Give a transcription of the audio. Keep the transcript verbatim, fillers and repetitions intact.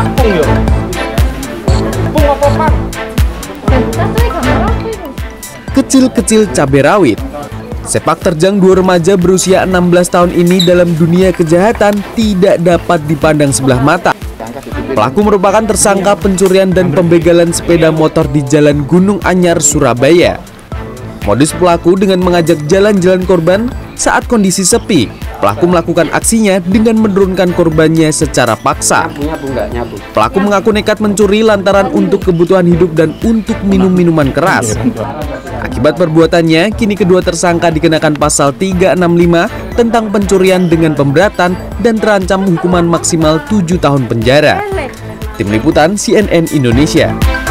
Kecil-kecil cabai rawit. Sepak terjang dua remaja berusia enam belas tahun ini dalam dunia kejahatan tidak dapat dipandang sebelah mata. Pelaku merupakan tersangka pencurian dan pembegalan sepeda motor di Jalan Gunung Anyar, Surabaya. Modus pelaku dengan mengajak jalan-jalan korban saat kondisi sepi. Pelaku melakukan aksinya dengan menurunkan korbannya secara paksa. Pelaku mengaku nekat mencuri lantaran untuk kebutuhan hidup dan untuk minum minuman keras. Akibat perbuatannya, kini kedua tersangka dikenakan pasal tiga enam lima tentang pencurian dengan pemberatan dan terancam hukuman maksimal tujuh tahun penjara. Tim Liputan C N N Indonesia.